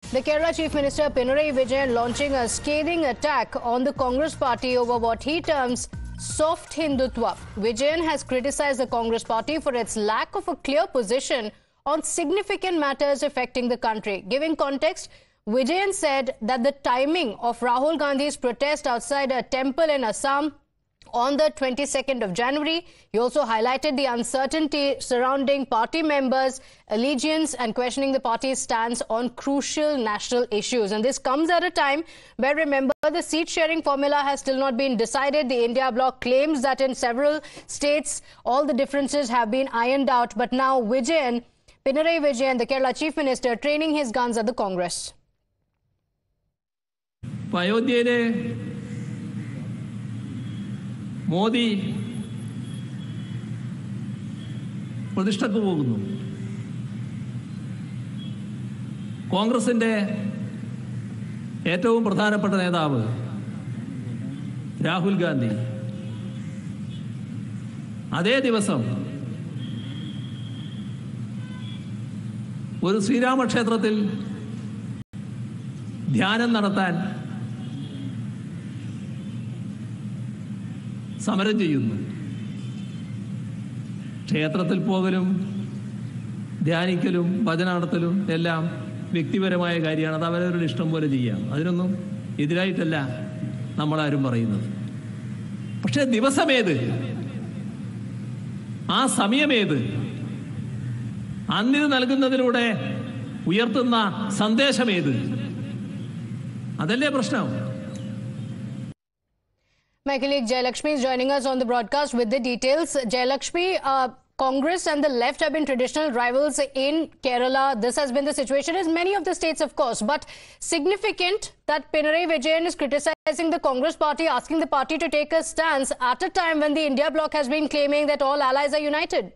The Kerala Chief Minister Pinarayi Vijayan launching a scathing attack on the Congress party over what he terms soft Hindutva. Vijayan has criticized the Congress party for its lack of a clear position on significant matters affecting the country. Giving context, Vijayan said that the timing of Rahul Gandhi's protest outside a temple in Assam on the 22nd of January. He also highlighted the uncertainty surrounding party members' allegiance and questioning the party's stance on crucial national issues. And this comes at a time where, remember, the seat-sharing formula has still not been decided. The India bloc claims that in several states, all the differences have been ironed out. But now Pinarayi Vijayan, the Kerala Chief Minister, training his guns at the Congress. Modi പ്രതിഷ്ഠക്ക് പോകുന്നു. കോൺഗ്രസിന്റെ ഏറ്റവും പ്രധാനപ്പെട്ട നേതാവ് രാഹുൽ ഗാന്ധി അതേ ദിവസം ഒരു ശ്രീരാമക്ഷേത്രത്തിൽ ധ്യാനം നടത്താൻ സമരം ചെയ്യുന്നു. ക്ഷേത്രത്തിൽ പോകലും ധ്യാനിക്കലും ഭജന നടത്തലും എല്ലാം വ്യക്തിപരമായ കാര്യമാണ്. അത് അവരവരുടെ ഇഷ്ടം പോലെ ചെയ്യാം. അതിനൊന്നും എതിരായിട്ടല്ല നമ്മളാരും പറയുന്നത്. പക്ഷെ ദിവസമേത്, ആ സമയമേത്, അന്നിത് നൽകുന്നതിലൂടെ ഉയർത്തുന്ന സന്ദേശമേത്, അതല്ലേ പ്രശ്നം. My colleague Jayalakshmi is joining us on the broadcast with the details. Jayalakshmi, Congress and the left have been traditional rivals in Kerala. This has been the situation in many of the states, of course. But significant that Pinarayi Vijayan is criticizing the Congress party, asking the party to take a stance at a time when the India bloc has been claiming that all allies are united.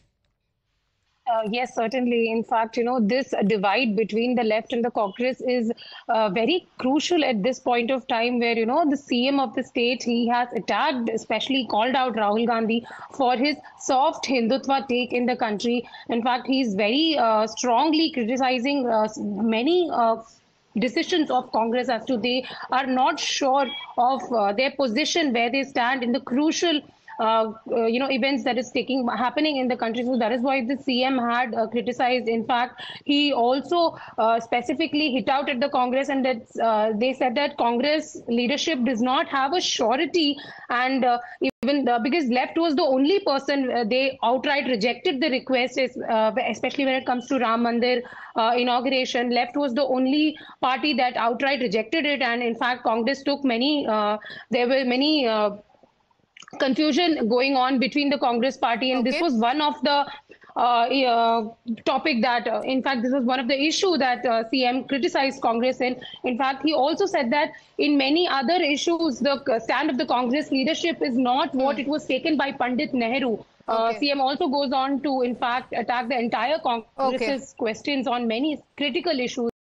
Yes, certainly. In fact, this divide between the left and the Congress is very crucial at this point of time where, the CM of the state, he has attacked, especially called out Rahul Gandhi for his soft Hindutva take in the country. In fact, he's very strongly criticizing many decisions of Congress as to they are not sure of their position, where they stand in the crucial events that is happening in the country. So that is why the CM had criticized. In fact, he also specifically hit out at the Congress, and that they said that Congress leadership does not have a surety, and even because left was the only person, they outright rejected the request, especially when it comes to Ram Mandir inauguration. Left was the only party that outright rejected it, and in fact, Congress took many. There were many. Confusion going on between the Congress party, and this was one of the topic that, in fact, this was one of the issue that CM criticized Congress in. In fact, he also said that in many other issues, the stand of the Congress leadership is not what it was taken by Pandit Nehru. CM also goes on to, in fact, attack the entire Congress's questions on many critical issues.